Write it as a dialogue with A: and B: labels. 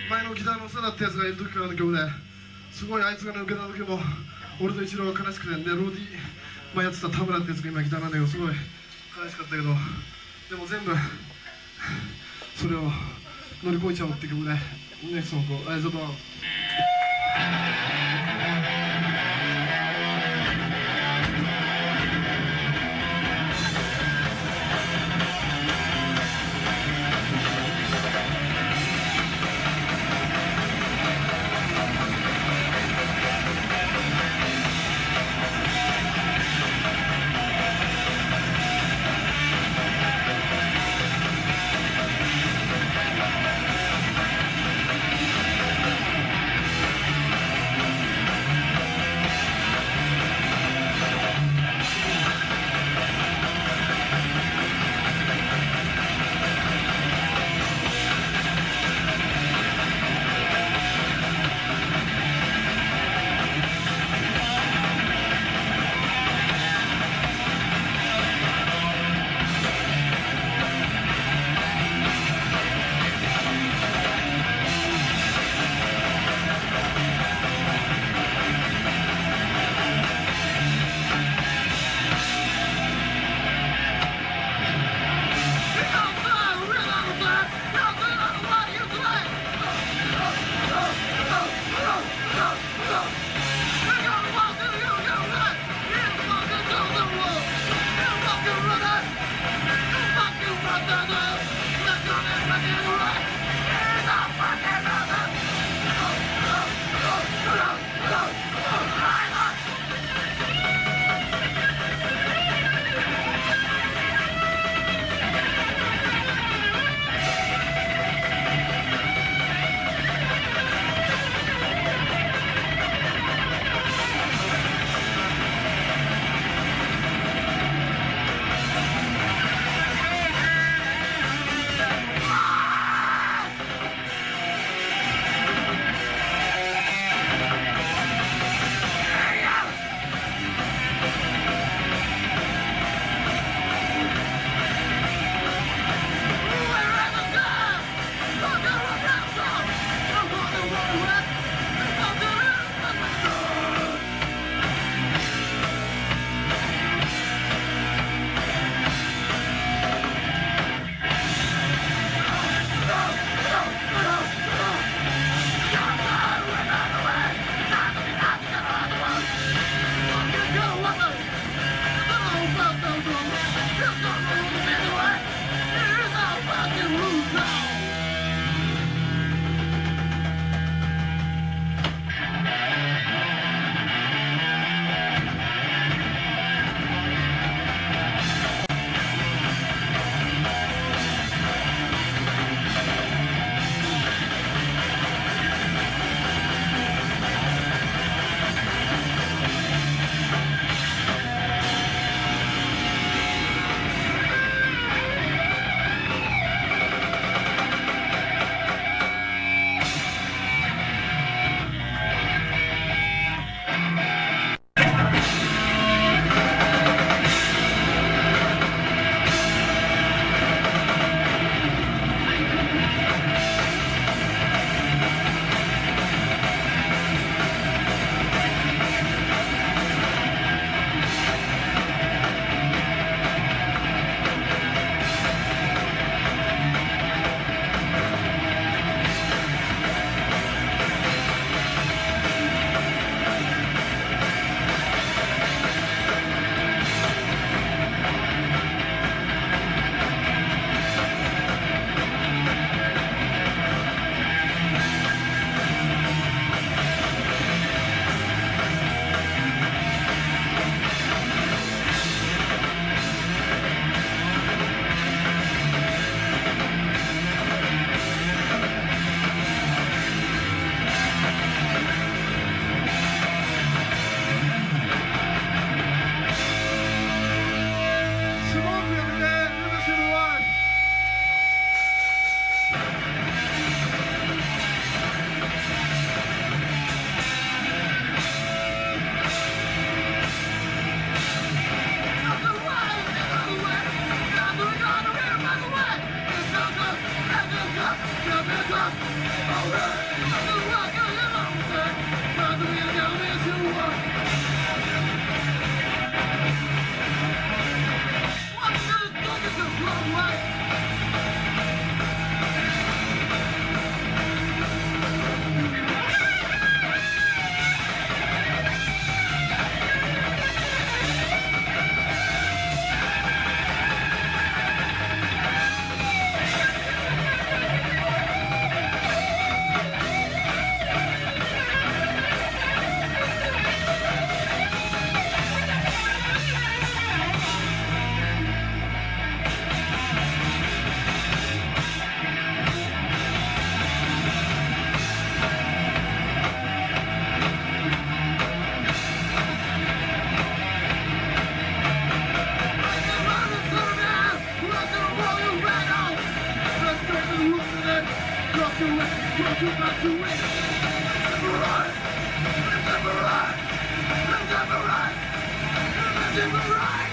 A: 前のギターの長田ってやつがいる時からの曲で、すごいあいつが抜けた時も俺と一郎が悲しくて、でローディーやってた田村ってやつが今ギターなんだけど、すごい悲しかったけど、でも全部それを乗り越えちゃおうって曲で、ネクストの子ちょっと。 Right!